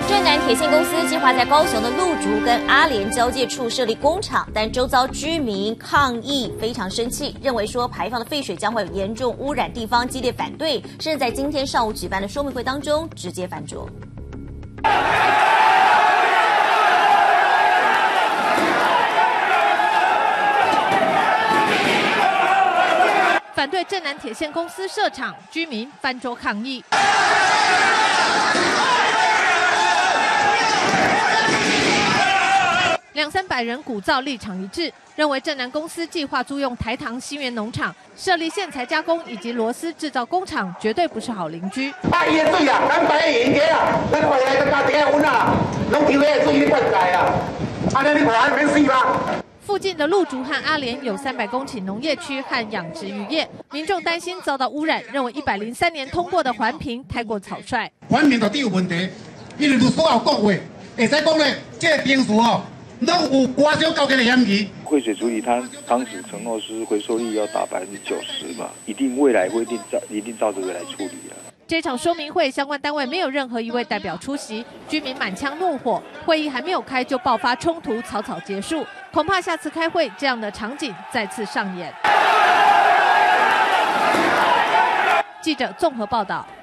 正南铁线公司计划在高雄的鹿竹跟阿莲交界处设立工厂，但周遭居民抗议非常生气，认为说排放的废水将会有严重污染地方，激烈反对，甚至在今天上午举办的说明会当中直接翻桌。 反对正南铁线公司设厂，居民翻桌抗议。200-300人鼓噪，立场一致，认为正南公司计划租用台糖新园农场设立线材加工以及螺丝制造工厂，绝对不是好邻居。 啊，伊的水啊，咱摆的盐田啊，咱回来个家庭的温啊，拢抽的水你灌溉啊，安尼你看免死吗？ 附近的鹿竹和阿莲有300公顷农业区和养殖渔业，民众担心遭到污染，认为103年通过的环评太过草率。 环评到底有问题，因为所有讲话，会使讲咧，这个平数哦。 都有多少高级的嫌疑？ 废水处理，它当时承诺是回收率要达90%嘛，一定未来会一定照这个来处理啊。 这场说明会，相关单位没有任何一位代表出席，居民满腔怒火，会议还没有开就爆发冲突，草草结束。恐怕下次开会，这样的场景再次上演。记者综合报道。